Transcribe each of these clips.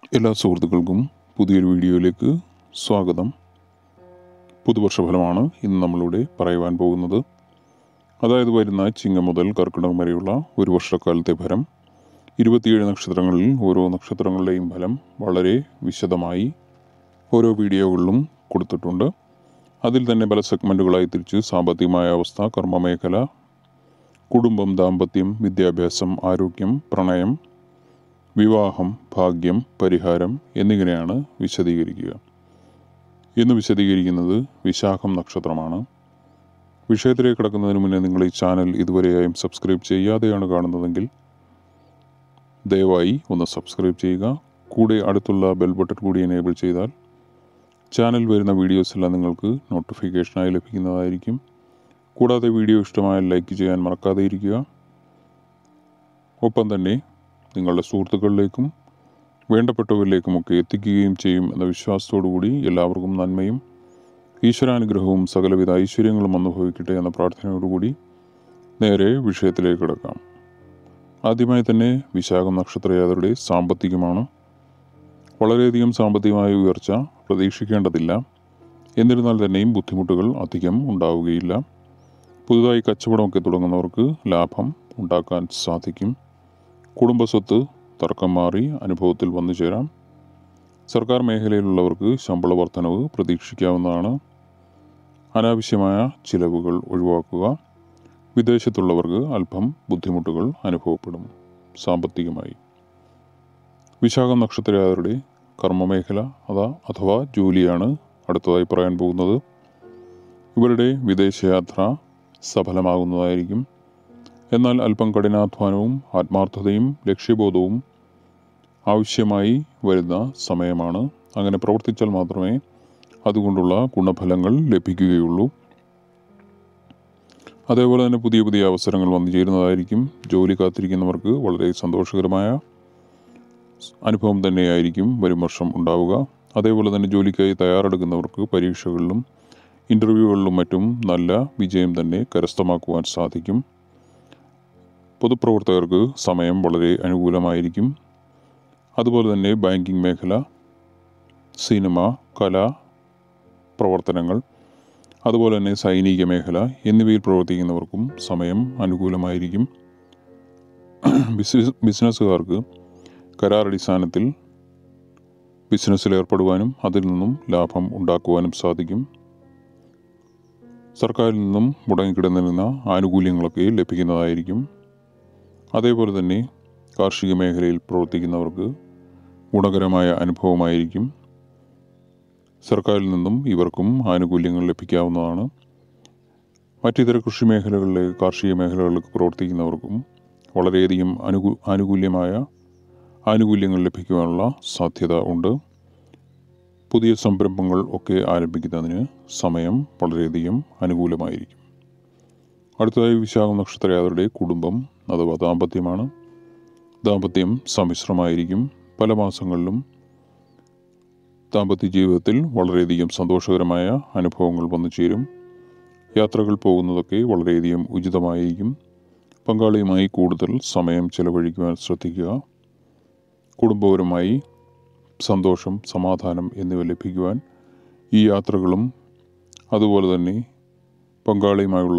എല്ലാ സുഹൃത്തുക്കൾക്കും പുതിയൊരു വീഡിയോയിലേക്ക് സ്വാഗതം. പുതുവർഷ ഫലമാണ് ഇന്ന് നമ്മളിവിടെ പറയുവാൻ പോകുന്നത്. അതായത് വരുന്ന ചിങ്ങം മുതൽ കർക്കിടകം വരെയുള്ള ഒരു വർഷക്കാലത്തെ ഫലം. 27 നക്ഷത്രങ്ങളിൽ ഓരോ നക്ഷത്രങ്ങളുടെയും ഫലം വളരെ വിശദമായി ഓരോ വീഡിയോകളിലും കൊടുത്തിട്ടുണ്ട്. അതിൽ തന്നെ പല സെഗ്മെൻറ്റുകളായി തിരിച്ച് സാമ്പത്തികമായ അവസ്ഥ, കർമ്മമേഖല, കുടുംബം, ദാമ്പത്യം, വിദ്യാഭ്യാസം, ആരോഗ്യം, പ്രണയം, വിവാഹം, ഭാഗ്യം, പരിഹാരം എന്നിങ്ങനെയാണ് വിശദീകരിക്കുക. ഇന്ന് വിശദീകരിക്കുന്നത് വിശാഖം നക്ഷത്രമാണ്. വിഷയത്തിലേക്ക് കടക്കുന്നതിന് മുന്നേ നിങ്ങൾ ഈ ചാനൽ ഇതുവരെയായും സബ്സ്ക്രൈബ് ചെയ്യാതെയാണ് കാണുന്നതെങ്കിൽ ദയവായി ഒന്ന് സബ്സ്ക്രൈബ് ചെയ്യുക. കൂടെ അടുത്തുള്ള ബെൽ ബട്ടൺ കൂടി എനേബിൾ ചെയ്താൽ ചാനൽ വരുന്ന വീഡിയോസ് എല്ലാം നിങ്ങൾക്ക് നോട്ടിഫിക്കേഷനായി ലഭിക്കുന്നതായിരിക്കും. കൂടാതെ വീഡിയോ ഇഷ്ടമായാൽ ലൈക്ക് ചെയ്യാൻ മറക്കാതെ ഇരിക്കുക. ഒപ്പം തന്നെ നിങ്ങളുടെ സുഹൃത്തുക്കളിലേക്കും വേണ്ടപ്പെട്ടവരിലേക്കുമൊക്കെ എത്തിക്കുകയും ചെയ്യും എന്ന വിശ്വാസത്തോടുകൂടി എല്ലാവർക്കും നന്മയും ഈശ്വരാനുഗ്രഹവും സകലവിധ ഐശ്വര്യങ്ങളും അനുഭവിക്കട്ടെ എന്ന പ്രാർത്ഥനയോടുകൂടി നേരെ വിഷയത്തിലേക്ക് കിടക്കാം. ആദ്യമായി തന്നെ വിശാഖം നക്ഷത്രയാത്രയുടെ സാമ്പത്തികമാണ്. വളരെയധികം സാമ്പത്തികമായ ഉയർച്ച പ്രതീക്ഷിക്കേണ്ടതില്ല. എന്നിരുന്നാൽ തന്നെയും ബുദ്ധിമുട്ടുകൾ അധികം ഉണ്ടാവുകയില്ല. പുതുതായി കച്ചവടമൊക്കെ തുടങ്ങുന്നവർക്ക് ലാഭം ഉണ്ടാക്കാൻ സാധിക്കും. കുടുംബസ്വത്ത് തർക്കം മാറി അനുഭവത്തിൽ വന്നു ചേരാം. സർക്കാർ മേഖലയിലുള്ളവർക്ക് ശമ്പള വർധനവ് പ്രതീക്ഷിക്കാവുന്നതാണ്. അനാവശ്യമായ ചിലവുകൾ ഒഴിവാക്കുക. വിദേശത്തുള്ളവർക്ക് അല്പം ബുദ്ധിമുട്ടുകൾ അനുഭവപ്പെടും സാമ്പത്തികമായി. വിശാഖം നക്ഷത്രയാത്രയുടെ കർമ്മമേഖല അഥവാ ജോലിയാണ് അടുത്തതായി പറയാൻ പോകുന്നത്. ഇവരുടെ വിദേശയാത്ര സഫലമാകുന്നതായിരിക്കും. എന്നാൽ അല്പം കഠിനാധ്വാനവും ആത്മാർത്ഥതയും ലക്ഷ്യബോധവും ആവശ്യമായി വരുന്ന സമയമാണ്. അങ്ങനെ പ്രവർത്തിച്ചാൽ മാത്രമേ അതുകൊണ്ടുള്ള ഗുണഫലങ്ങൾ ലഭിക്കുകയുള്ളൂ. അതേപോലെ തന്നെ പുതിയ പുതിയ അവസരങ്ങൾ വന്നു ചേരുന്നതായിരിക്കും. ജോലി കാത്തിരിക്കുന്നവർക്ക് വളരെ സന്തോഷകരമായ അനുഭവം തന്നെയായിരിക്കും വരും വർഷം ഉണ്ടാവുക. അതേപോലെ തന്നെ ജോലിക്കായി തയ്യാറെടുക്കുന്നവർക്ക് പരീക്ഷകളിലും ഇൻ്റർവ്യൂകളിലും മറ്റും നല്ല വിജയം തന്നെ കരസ്ഥമാക്കുവാൻ സാധിക്കും. പൊതുപ്രവർത്തകർക്ക് സമയം വളരെ അനുകൂലമായിരിക്കും. അതുപോലെ തന്നെ ബാങ്കിങ് മേഖല, സിനിമ, കല പ്രവർത്തനങ്ങൾ, അതുപോലെ തന്നെ സൈനിക മേഖല എന്നിവയിൽ പ്രവർത്തിക്കുന്നവർക്കും സമയം അനുകൂലമായിരിക്കും. ബിസിനസ്സുകാർക്ക് കരാറടിസ്ഥാനത്തിൽ ബിസിനസ്സിൽ ഏർപ്പെടുവാനും അതിൽ നിന്നും ലാഭം ഉണ്ടാക്കുവാനും സാധിക്കും. സർക്കാരിൽ നിന്നും മുടങ്ങിക്കിടന്നിരുന്ന ആനുകൂല്യങ്ങളൊക്കെ ലഭിക്കുന്നതായിരിക്കും. അതേപോലെ തന്നെ കാർഷിക മേഖലയിൽ പ്രവർത്തിക്കുന്നവർക്ക് ഗുണകരമായ അനുഭവമായിരിക്കും. സർക്കാരിൽ നിന്നും ഇവർക്കും ആനുകൂല്യങ്ങൾ ലഭിക്കാവുന്നതാണ്. മറ്റിതര കൃഷി മേഖലകളിലെ കാർഷിക മേഖലകളിൽ പ്രവർത്തിക്കുന്നവർക്കും വളരെയധികം ആനുകൂല്യങ്ങൾ ലഭിക്കുവാനുള്ള സാധ്യത ഉണ്ട്. പുതിയ സംരംഭങ്ങൾ ഒക്കെ ആരംഭിക്കുന്നതിന് സമയം വളരെയധികം അനുകൂലമായിരിക്കും. അടുത്തതായി വിശാഖം നക്ഷത്രയാത്രയുടെ കുടുംബം അഥവാ ദാമ്പത്യമാണ്. ദാമ്പത്യം സമ്മിശ്രമായിരിക്കും. പല മാസങ്ങളിലും ദാമ്പത്യ ജീവിതത്തിൽ വളരെയധികം സന്തോഷകരമായ അനുഭവങ്ങൾ വന്നു ചേരും. യാത്രകൾ പോകുന്നതൊക്കെ വളരെയധികം ഉചിതമായിരിക്കും. പങ്കാളിയുമായി കൂടുതൽ സമയം ചെലവഴിക്കുവാൻ ശ്രദ്ധിക്കുക. കുടുംബപരമായി സന്തോഷം, സമാധാനം എന്നിവ ലഭിക്കുവാൻ ഈ യാത്രകളും അതുപോലെ തന്നെ പങ്കാളിയുമായുള്ള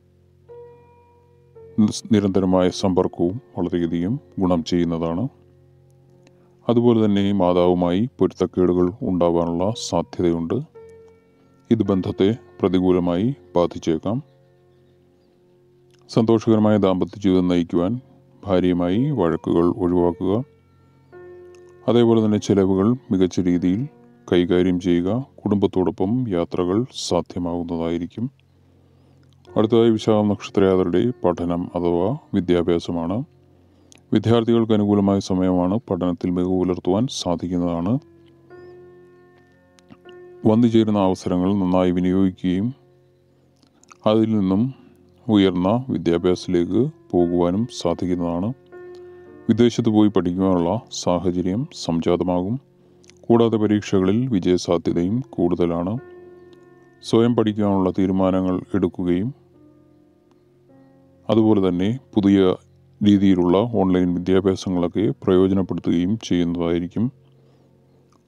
നിരന്തരമായ സമ്പർക്കവും വളരെയധികം ഗുണം ചെയ്യുന്നതാണ്. അതുപോലെ തന്നെ മാതാവുമായി പൊരുത്തക്കേടുകൾ ഉണ്ടാവാനുള്ള സാധ്യതയുണ്ട്. ഇത് ബന്ധത്തെ പ്രതികൂലമായി ബാധിച്ചേക്കാം. സന്തോഷകരമായ ദാമ്പത്യ ജീവിതം നയിക്കുവാൻ ഭാര്യയുമായി വഴക്കുകൾ ഒഴിവാക്കുക. അതേപോലെ തന്നെ ചെലവുകൾ മികച്ച രീതിയിൽ കൈകാര്യം ചെയ്യുക. കുടുംബത്തോടൊപ്പം യാത്രകൾ സാധ്യമാകുന്നതായിരിക്കും. അടുത്തതായി വിശാഖം നക്ഷത്രയാത്രയുടെ പഠനം അഥവാ വിദ്യാഭ്യാസമാണ്. വിദ്യാർത്ഥികൾക്ക് അനുകൂലമായ സമയമാണ്. പഠനത്തിൽ മികവ് പുലർത്തുവാൻ സാധിക്കുന്നതാണ്. വന്നു ചേരുന്ന അവസരങ്ങൾ നന്നായി വിനിയോഗിക്കുകയും അതിൽ നിന്നും ഉയർന്ന വിദ്യാഭ്യാസത്തിലേക്ക് പോകുവാനും സാധിക്കുന്നതാണ്. വിദേശത്ത് പോയി പഠിക്കുവാനുള്ള സാഹചര്യം സംജാതമാകും. കൂടാതെ പരീക്ഷകളിൽ വിജയസാധ്യതയും കൂടുതലാണ്. സ്വയം പഠിക്കാനുള്ള തീരുമാനങ്ങൾ എടുക്കുകയും അതുപോലെ തന്നെ പുതിയ രീതിയിലുള്ള ഓൺലൈൻ വിദ്യാഭ്യാസങ്ങളൊക്കെ പ്രയോജനപ്പെടുത്തുകയും ചെയ്യുന്നതായിരിക്കും.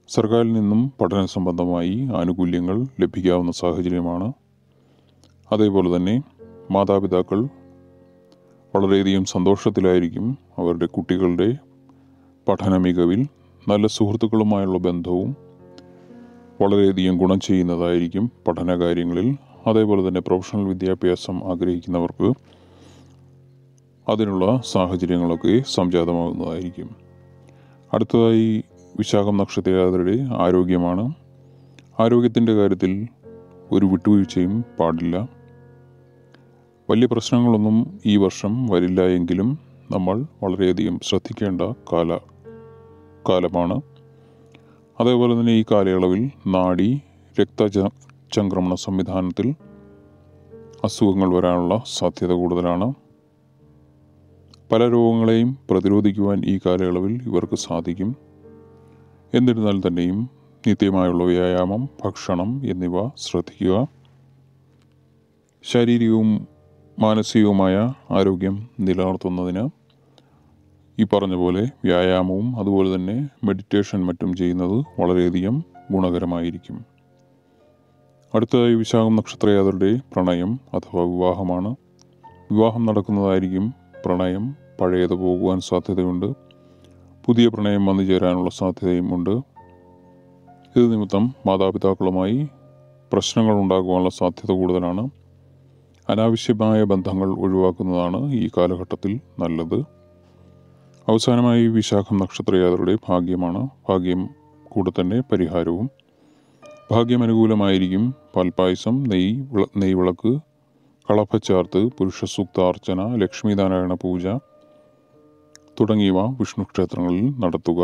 സർക്കാരിൽ നിന്നും പഠന സംബന്ധമായി ആനുകൂല്യങ്ങൾ ലഭിക്കാവുന്ന സാഹചര്യമാണ്. അതേപോലെ തന്നെ മാതാപിതാക്കൾ വളരെയധികം സന്തോഷത്തിലായിരിക്കും. അവരുടെ കുട്ടികളുടെ പഠന മികവിൽ നല്ല സുഹൃത്തുക്കളുമായുള്ള ബന്ധവും വളരെയധികം ഗുണം ചെയ്യുന്നതായിരിക്കും പഠന കാര്യങ്ങളിൽ. അതേപോലെ തന്നെ പ്രൊഫഷണൽ വിദ്യാഭ്യാസം ആഗ്രഹിക്കുന്നവർക്ക് അതിനുള്ള സാഹചര്യങ്ങളൊക്കെ സംജാതമാകുന്നതായിരിക്കും. അടുത്തതായി വിശാഖം നക്ഷത്രജാതരുടെ ആരോഗ്യമാണ്. ആരോഗ്യത്തിൻ്റെ കാര്യത്തിൽ ഒരു വിട്ടുവീഴ്ചയും പാടില്ല. വലിയ പ്രശ്നങ്ങളൊന്നും ഈ വർഷം വരില്ല എങ്കിലും നമ്മൾ വളരെയധികം ശ്രദ്ധിക്കേണ്ട കാലമാണ്. അതേപോലെ തന്നെ ഈ കാലയളവിൽ നാഡി രക്തചംക്രമണ സംവിധാനത്തിൽ അസുഖങ്ങൾ വരാനുള്ള സാധ്യത കൂടുതലാണ്. പല രോഗങ്ങളെയും പ്രതിരോധിക്കുവാൻ ഈ കാലയളവിൽ ഇവർക്ക് സാധിക്കും. എന്നിരുന്നാൽ തന്നെയും നിത്യമായുള്ള വ്യായാമം, ഭക്ഷണം എന്നിവ ശ്രദ്ധിക്കുക. ശാരീരികവും മാനസികവുമായ ആരോഗ്യം നിലനിർത്തുന്നതിന് ഈ പറഞ്ഞ പോലെ വ്യായാമവും അതുപോലെ തന്നെ മെഡിറ്റേഷൻ മറ്റും ചെയ്യുന്നത് വളരെയധികം ഗുണകരമായിരിക്കും. അടുത്തതായി വിശാഖം നക്ഷത്രജാതരുടെ പ്രണയം അഥവാ വിവാഹമാണ്. വിവാഹം നടക്കുന്നതായിരിക്കും. പ്രണയം പഴയത് പോകുവാൻ സാധ്യതയുണ്ട്. പുതിയ പ്രണയം വന്നു ചേരാനുള്ള സാധ്യതയും ഉണ്ട്. ഇത് നിമിത്തം മാതാപിതാക്കളുമായി പ്രശ്നങ്ങൾ ഉണ്ടാകുവാനുള്ള സാധ്യത കൂടുതലാണ്. അനാവശ്യമായ ബന്ധങ്ങൾ ഒഴിവാക്കുന്നതാണ് ഈ കാലഘട്ടത്തിൽ നല്ലത്. അവസാനമായി വിശാഖം നക്ഷത്രജാതരുടെ ഭാഗ്യമാണ്. ഭാഗ്യം കൂടെ തന്നെ പരിഹാരവും. ഭാഗ്യം അനുകൂലമായിരിക്കും. പാൽപ്പായസം, നെയ്വിളക്ക്, കളഭച്ചാർത്ത്, പുരുഷ സൂക്താർച്ചന, ലക്ഷ്മീനാരായണ പൂജ തുടങ്ങിയവ വിഷ്ണു ക്ഷേത്രങ്ങളിൽ നടത്തുക.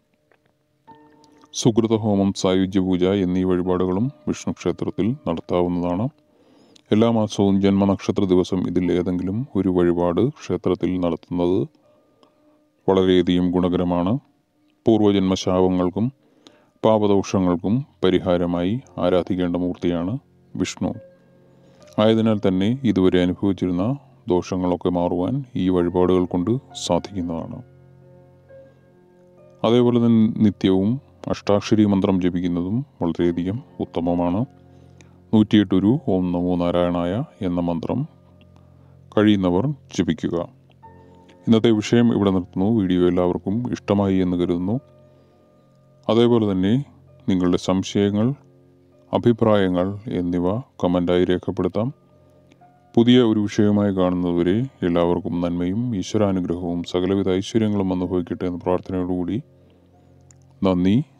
സുകൃതഹോമം, സായുജ്യ പൂജ എന്നീ വഴിപാടുകളും വിഷ്ണു ക്ഷേത്രത്തിൽ നടത്താവുന്നതാണ്. എല്ലാ മാസവും ജന്മനക്ഷത്ര ദിവസം ഇതിൽ ഏതെങ്കിലും ഒരു വഴിപാട് ക്ഷേത്രത്തിൽ നടത്തുന്നത് വളരെയധികം ഗുണകരമാണ്. പൂർവജന്മശാപങ്ങൾക്കും പാപദോഷങ്ങൾക്കും പരിഹാരമായി ആരാധിക്കേണ്ട മൂർത്തിയാണ് വിഷ്ണു. ആയതിനാൽ തന്നെ ഇതുവരെ അനുഭവിച്ചിരുന്ന ദോഷങ്ങളൊക്കെ മാറുവാൻ ഈ വഴിപാടുകൾ കൊണ്ട് സാധിക്കുന്നതാണ്. അതേപോലെ തന്നെ നിത്യവും അഷ്ടാക്ഷരി മന്ത്രം ജപിക്കുന്നതും വളരെയധികം ഉത്തമമാണ്. 108 ഒരു ഓം നമോ നാരായണായ എന്ന മന്ത്രം കഴിയുന്നവർ ജപിക്കുക. ഇന്നത്തെ വിഷയം ഇവിടെ നിർത്തുന്നു. വീഡിയോ എല്ലാവർക്കും ഇഷ്ടമായി എന്ന് കരുതുന്നു. അതേപോലെ തന്നെ നിങ്ങളുടെ സംശയങ്ങൾ, അഭിപ്രായങ്ങൾ എന്നിവ കമൻ്റായി രേഖപ്പെടുത്താം. പുതിയ ഒരു വിഷയവുമായി കാണുന്നതുവരെ എല്ലാവർക്കും നന്മയും ഈശ്വരാനുഗ്രഹവും സകലവിധ ഐശ്വര്യങ്ങളും അനുഭവിക്കട്ടെ എന്ന പ്രാർത്ഥനയോടുകൂടി നന്ദി.